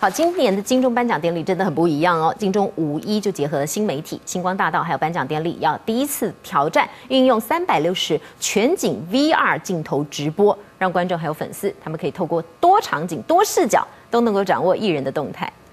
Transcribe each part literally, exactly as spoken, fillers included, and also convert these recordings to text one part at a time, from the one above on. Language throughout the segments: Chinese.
好，今年的金钟颁奖典礼真的很不一样哦。金钟五一就结合了新媒体、星光大道，还有颁奖典礼，要第一次挑战运用三百六十全景 V R 镜头直播，让观众还有粉丝，他们可以透过多场景、多视角，都能够掌握艺人的动态。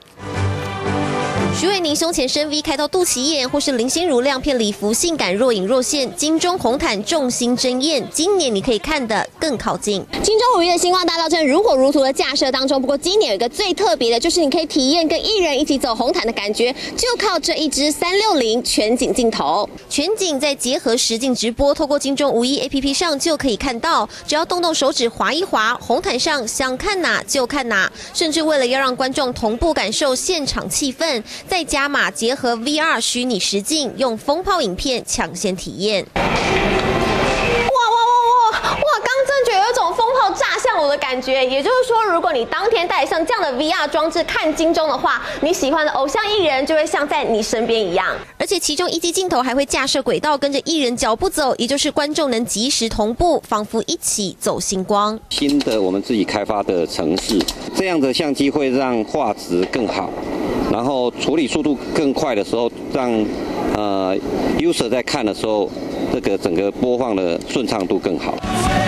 徐伟宁胸前深 V 开到肚脐眼，或是林心如亮片礼服性感若隐若现，金钟红毯众星争艳。今年你可以看得更靠近。 金钟五一的星光大道正如火如荼的架设当中，不过今年有一个最特别的，就是你可以体验跟艺人一起走红毯的感觉，就靠这一支三六零全景镜头。 全景再结合实境直播，透过金钟五一 A P P 上就可以看到，只要动动手指滑一滑，红毯上想看哪就看哪，甚至为了要让观众同步感受现场气氛。 再加码结合 V R 虚拟实境，用风炮影片抢先体验。哇哇哇哇哇！刚真觉得有一种风炮炸向我的感觉。也就是说，如果你当天带上这样的 V R 装置看金钟的话，你喜欢的偶像艺人就会像在你身边一样。 而且其中一机镜头还会架设轨道，跟着艺人脚步走，也就是观众能及时同步，仿佛一起走星光。 新的我们自己开发的程式，这样的相机会让画质更好。 然后处理速度更快的时候，让呃 user 在看的时候，这个整个播放的顺畅度更好。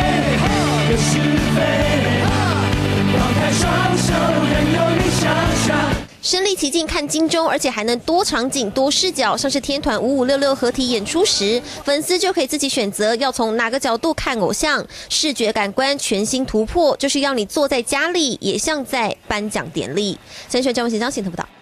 身临其境看金钟，而且还能多场景、多视角，像是天团五五六六合体演出时，粉丝就可以自己选择要从哪个角度看偶像，视觉感官全新突破，就是要你坐在家里也像在颁奖典礼。三选张文贤、张信特报道。